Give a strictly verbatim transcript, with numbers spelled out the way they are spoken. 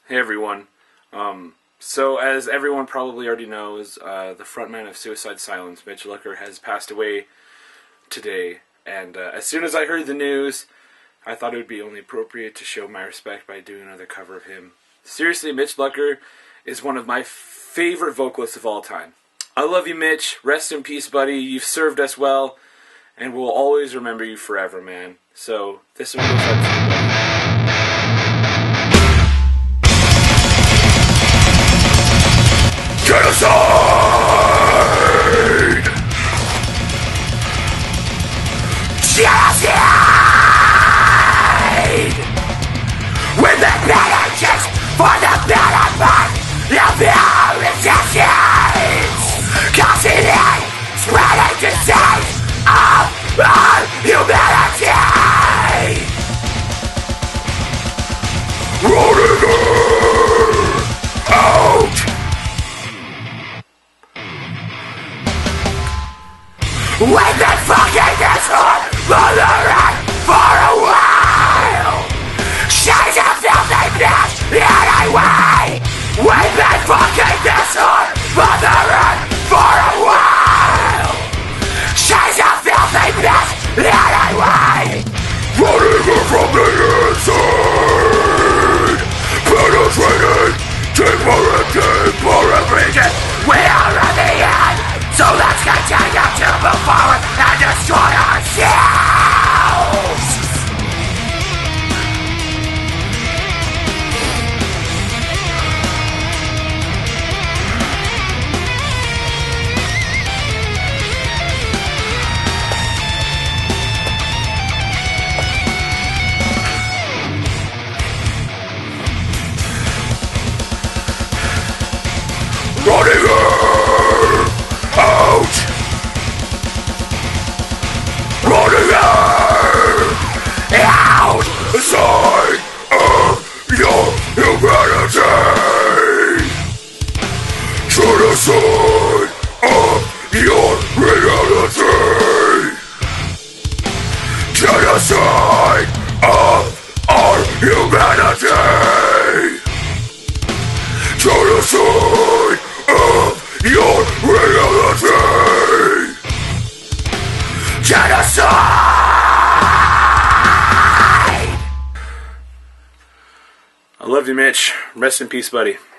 Hey everyone. Um, so as everyone probably already knows, uh, the frontman of Suicide Silence, Mitch Lucker, has passed away today. And uh, as soon as I heard the news, I thought it would be only appropriate to show my respect by doing another cover of him. Seriously, Mitch Lucker is one of my favorite vocalists of all time. I love you, Mitch. Rest in peace, buddy. You've served us well, and we'll always remember you forever, man. So this one goes out to you, buddy. Genocide! Genocide! With the better chicks for the better part of your resistance! Causing it, spreading disease of our humanity! Rolling out! We've been fucking this whole mother for a while! She's a filthy bitch anyway! We've been fucking this whole mother for a while! She's a filthy bitch anyway! Running her from the inside! Penetrating deeper and deeper every day! We are at the end! So let's continue to move forward and destroy ourselves! Running her out! Running her out! Side of your humanity! Genocide of your reality! Genocide of our humanity! Genocide of your reality! Genocide! I love you, Mitch. Rest in peace, buddy.